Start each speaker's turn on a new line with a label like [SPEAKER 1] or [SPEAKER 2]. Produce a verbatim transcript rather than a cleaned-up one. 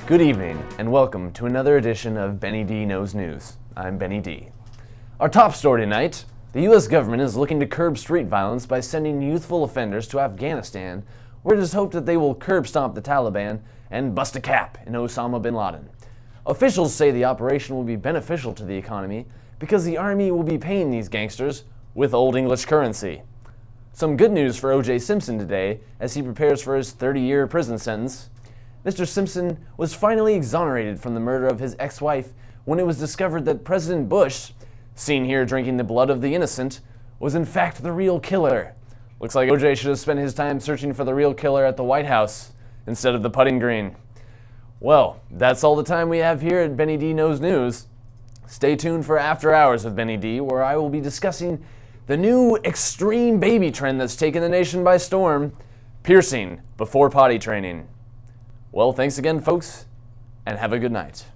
[SPEAKER 1] Good evening, and welcome to another edition of Benny D Knows News. I'm Benny D. Our top story tonight: the U S government is looking to curb street violence by sending youthful offenders to Afghanistan, where it is hoped that they will curb stomp the Taliban and bust a cap in Osama bin Laden. Officials say the operation will be beneficial to the economy because the army will be paying these gangsters with Old English currency. Some good news for O J Simpson today as he prepares for his thirty-year prison sentence. Mister Simpson was finally exonerated from the murder of his ex-wife when it was discovered that President Bush, seen here drinking the blood of the innocent, was in fact the real killer. Looks like O J should have spent his time searching for the real killer at the White House instead of the putting green. Well, that's all the time we have here at Benny D Knows News. Stay tuned for After Hours with Benny D, where I will be discussing the new extreme baby trend that's taken the nation by storm: piercing before potty training. Well, thanks again, folks, and have a good night.